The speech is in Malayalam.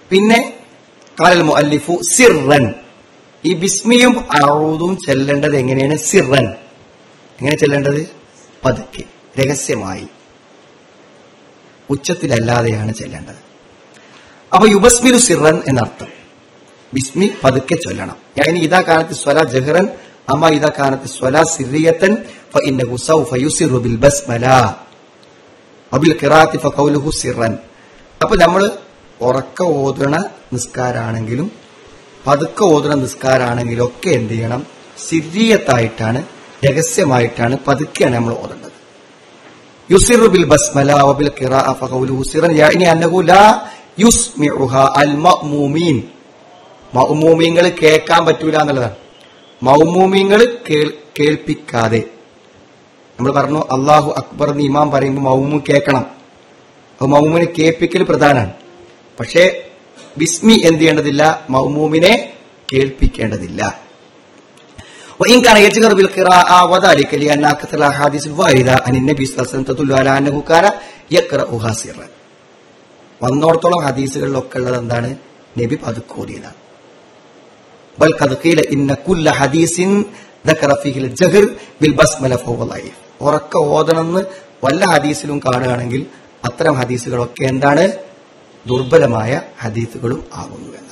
പിന്നെ ഖാലൽ മുഅല്ലിഫു സിർറൻ, ഈ ബിസ്മിയും അഊദും ചെല്ലേണ്ടത് എങ്ങനെയാണ്? സിർറൻ. എങ്ങനെ ചെല്ലേണ്ടത്? പതുക്കെ, രഹസ്യമായി, ഉച്ചത്തിലല്ലാതെയാണ് ചെല്ലേണ്ടത്. അപ്പൊ യുബസ്മിലു സിർറൻ എന്നർത്ഥം. ബിസ്മി പതുക്കെ ചൊല്ലണം. يعني إذا كانت الصلاة جهرا أما إذا كانت الصلاة سرية فإنه سوف يسر بالبسملة وبالقراءة فقوله سرا. അപ്പൊ നമ്മൾ ഉറക്ക ഓതുന്ന നിസ്കാരാണെങ്കിലും പതുക്കെ ഓതുന്ന നിസ്കാരാണെങ്കിലും ഒക്കെ എന്ത് ചെയ്യണം? സിറിയത്തായിട്ടാണ്, രഹസ്യമായിട്ടാണ്, പതുക്കെയാണ് നമ്മൾ ഓതേണ്ടത്. യുസിറു ബിൽ ബസ്മല വബിൽ ഖിറാഅ ഫഖൗലുഹു സിറൻ യഅനി അന്നഹു ലാ യുസ്മിഉഹ അൽ മഅ്മൂമീൻ. മഅ്മൂമീങ്ങൾ കേൾക്കാൻ പറ്റൂല എന്നുള്ളതാണ്. മഅ്മൂമീങ്ങൾ കേൾപ്പിക്കാതെ. നമ്മൾ പറഞ്ഞു അല്ലാഹു അക്ബർ എന്ന് ഇമാം പറയുമ്പോൾ മഅ്മൂം കേൾക്കണം. അപ്പൊ മഅ്മൂമിനെ കേൾപ്പിക്കൽ പ്രധാനമാണ്. പക്ഷേ ബിസ്മി എന്ത് ചെയ്യേണ്ടതില്ല? മഅ്മൂമിനെ കേൾപ്പിക്കേണ്ടതില്ല. وإن كان يجهر بالقراءة وذلك لأن أكثر الأحاديث الواردة عن النبي صلى الله عليه وسلم تدل على أنه كان يقرأها سرا. വന്നോടത്തോളം ഹദീസുകളിലൊക്കെ ഉള്ളത് എന്താണ്? നബി പതുക്കെ ഓതിയതാണ്. ബൽ ഖദ് ഖീല ഇന്ന കുല്ല ഹദീസിൻ ദക്കറ ഫീഹിൽ ജഹർ ബിൽ ബസ്മല ഫഹുവ ളഈഫ്. ഉറക്ക ഓതണമെന്ന് വല്ല ഹദീസിലും കാണുകയാണെങ്കിൽ അത്തരം ഹദീസുകളൊക്കെ എന്താണ്? ദുർബലമായ ഹദീസുകളും ആകുന്നു.